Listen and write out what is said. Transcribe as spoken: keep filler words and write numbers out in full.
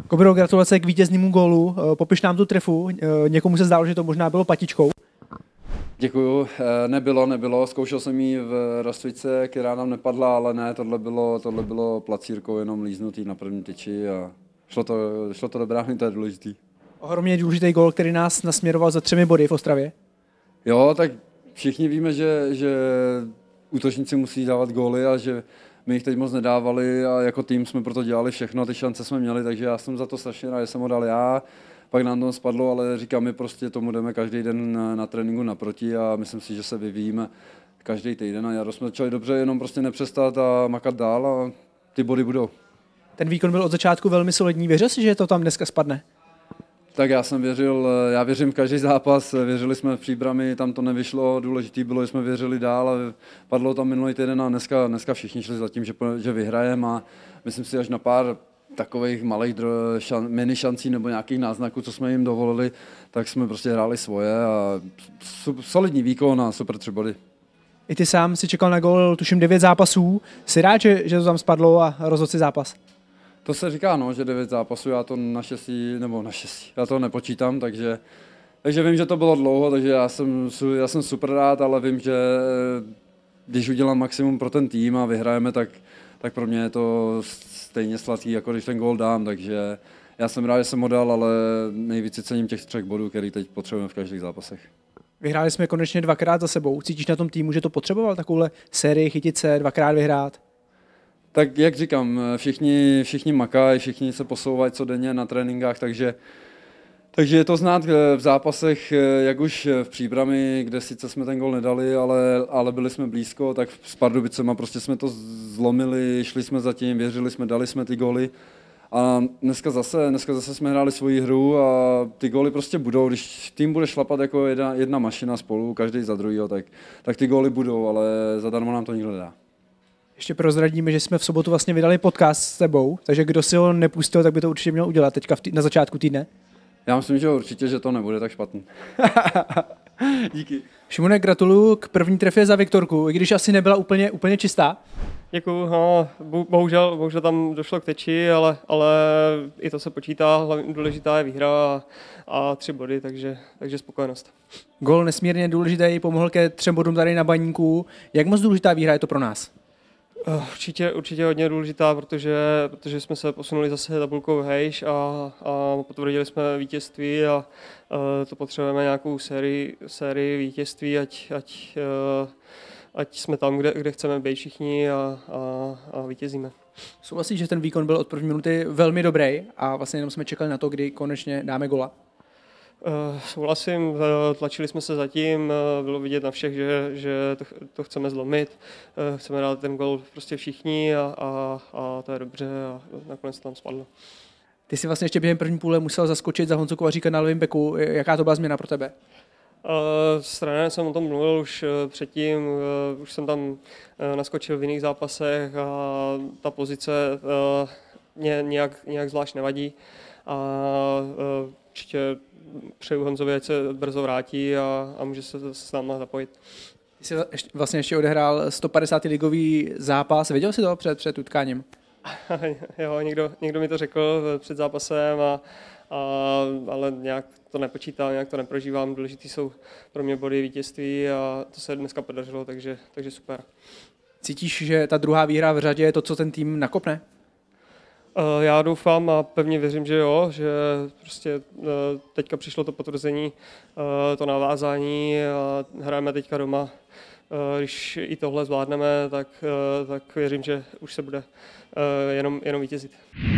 Kobro, gratulace k vítěznému gólu. Popiš nám tu trefu. Někomu se zdálo, že to možná bylo patičkou. Děkuju. Nebylo, nebylo. Zkoušel jsem ji v Rostvice, která nám nepadla, ale ne, tohle bylo, tohle bylo placírkou, jenom líznutý na první tyči a šlo to, šlo to do brány, to je důležitý. Ohromně důležitý gól, který nás nasměroval za třemi body v Ostravě. Jo, tak všichni víme, že, že útočníci musí dávat góly a že my jich teď moc nedávali a jako tým jsme proto dělali všechno, ty šance jsme měli, takže já jsem za to strašně rád, že jsem ho dal já. Pak nám to spadlo, ale říkám, my prostě tomu jdeme každý den na, na tréninku naproti a myslím si, že se vyvíjíme každý týden a Jaro jsme začali dobře, jenom prostě nepřestat a makat dál a ty body budou. Ten výkon byl od začátku velmi solidní, věřil si, že to tam dneska spadne? Tak já jsem věřil, já věřím v každý zápas, věřili jsme v Příbrami, tam to nevyšlo, důležitý bylo, že jsme věřili dál a padlo tam minulý týden a dneska, dneska všichni šli za tím, že, že vyhrajeme a myslím si, až na pár takových malých šan, mini šancí nebo nějakých náznaků, co jsme jim dovolili, tak jsme prostě hráli svoje a solidní výkon a super tři body. I ty sám si čekal na gól, tuším devět zápasů. Jsi rád, že, že to tam spadlo a rozhodl si zápas? To se říká, no, že devět zápasů, já to na šestí, nebo na šestí, já to nepočítám, takže, takže vím, že to bylo dlouho, takže já jsem, já jsem super rád, ale vím, že když udělám maximum pro ten tým a vyhrajeme, tak, tak pro mě je to stejně sladký, jako když ten gól dám, takže já jsem rád, že jsem ho dal, ale nejvíc si cením těch třech bodů, který teď potřebujeme v každých zápasech. Vyhráli jsme konečně dvakrát za sebou. Cítíš na tom týmu, že to potřeboval takovouhle sérii chytit se, dvakrát vyhrát? Tak jak říkám, všichni, všichni makají, všichni se posouvají co denně na tréninkách, takže, takže je to znát v zápasech, jak už v Příbrami, kde sice jsme ten gól nedali, ale, ale byli jsme blízko, tak s Pardubicema prostě jsme to zlomili, šli jsme za tím, věřili jsme, dali jsme ty góly. A dneska zase, dneska zase jsme hráli svoji hru a ty góly prostě budou, když tým bude šlapat jako jedna, jedna mašina spolu, každý za druhýho, tak, tak ty góly budou, ale zadarmo nám to nikdo nedá. Ještě prozradíme, že jsme v sobotu vlastně vydali podcast s tebou, takže kdo si ho nepustil, tak by to určitě měl udělat teďka tý, na začátku týdne. Já myslím, že určitě, že to nebude tak špatný. Díky. Šimone, gratuluju k první trefě za Viktorku, i když asi nebyla úplně, úplně čistá. Děkuju, no, bohužel, bohužel tam došlo k teči, ale, ale i to se počítá, hlavně důležitá je výhra a, a tři body, takže, takže spokojenost. Gól nesmírně důležitý, pomohl ke třem bodům tady na Baníku. Jak moc důležitá výhra je to pro nás? Určitě, určitě hodně důležitá, protože, protože jsme se posunuli zase tabulkou hejš a, a potvrdili jsme vítězství a, a to potřebujeme nějakou sérii, sérii vítězství, ať, ať, ať jsme tam, kde, kde chceme být všichni a, a, a vítězíme. Souhlasíš, že ten výkon byl od první minuty velmi dobrý a vlastně jenom jsme čekali na to, kdy konečně dáme gola? Uh, souhlasím, tlačili jsme se zatím, bylo vidět na všech, že, že to, to chceme zlomit, uh, chceme dát ten gol prostě všichni a, a, a to je dobře a nakonec to tam spadlo. Ty jsi vlastně ještě během první půle musel zaskočit za Honzu Kovaříka na levém beku, jaká to byla změna pro tebe? Uh, s trenérem jsem o tom mluvil už uh, předtím, uh, už jsem tam uh, naskočil v jiných zápasech a ta pozice uh, mě nějak, nějak zvlášť nevadí a uh, určitě přeju Honzovi, ať se brzo vrátí a, a může se s námi zapojit. Ty jsi vlastně ještě odehrál sto padesátý ligový zápas. Věděl jsi to před, před utkáním? Jo, někdo, někdo mi to řekl před zápasem, a, a, ale nějak to nepočítám, nějak to neprožívám. Důležitý jsou pro mě body vítězství a to se dneska podařilo, takže, takže super. Cítíš, že ta druhá výhra v řadě je to, co ten tým nakopne? Já doufám a pevně věřím, že jo, že prostě teďka přišlo to potvrzení, to navázání a hrajeme teďka doma. Když i tohle zvládneme, tak, tak věřím, že už se bude jenom, jenom vítězit.